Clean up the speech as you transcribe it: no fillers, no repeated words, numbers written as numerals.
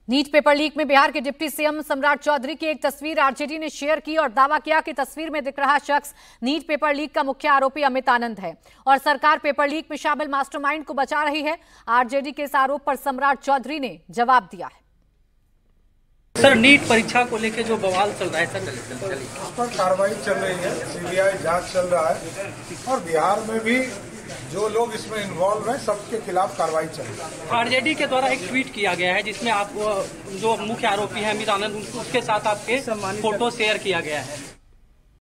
NEET paper leak में बिहार के deputy CM सम्राट चौधरी की एक तस्वीर आरजेडी ने शेयर की और दावा किया कि तस्वीर में दिख रहा शख्स नीट पेपर लीक का मुख्य आरोपी अमित आनंद है और सरकार पेपर लीक में शामिल मास्टरमाइंड को बचा रही है। आरजेडी के इस आरोप पर सम्राट चौधरी ने जवाब दिया है। सर, नीट परीक्षा को लेकर जो बवाल चल रहा है सर, उस पर कार्रवाई चल रही है, सीबीआई जांच चल रहा है और बिहार में भी जो लोग इसमें इन्वॉल्व हैं सबके खिलाफ कार्रवाई चल रही है। आरजेडी के द्वारा एक ट्वीट किया गया है जिसमें आप जो मुख्य आरोपी हैं अमित आनंद, उसके साथ आपके फोटो शेयर किया गया है।